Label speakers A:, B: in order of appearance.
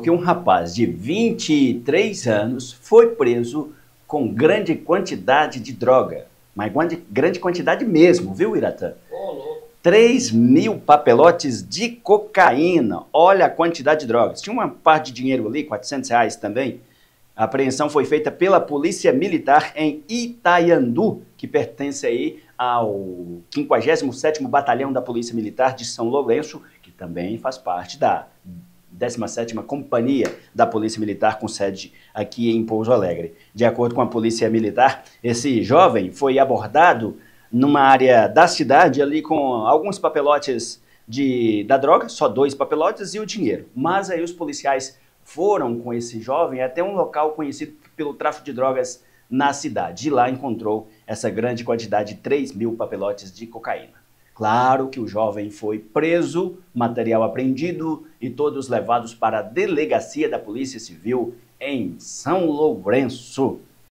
A: porque um rapaz de 23 anos foi preso com grande quantidade de droga. Mas grande quantidade mesmo, viu, Iratã? 3.000 papelotes de cocaína. Olha a quantidade de drogas. Tinha uma parte de dinheiro ali, R$ 400 também. A apreensão foi feita pela Polícia Militar em Itaiandu, que pertence aí ao 57º Batalhão da Polícia Militar de São Lourenço, que também faz parte da 17ª Companhia da Polícia Militar, com sede aqui em Pouso Alegre. De acordo com a Polícia Militar, esse jovem foi abordado numa área da cidade ali com alguns papelotes da droga, só 2 papelotes e o dinheiro. Mas aí os policiais foram com esse jovem até um local conhecido pelo tráfico de drogas na cidade. E lá encontrou essa grande quantidade de 3.000 papelotes de cocaína. Claro que o jovem foi preso, material apreendido e todos levados para a delegacia da Polícia Civil em São Lourenço.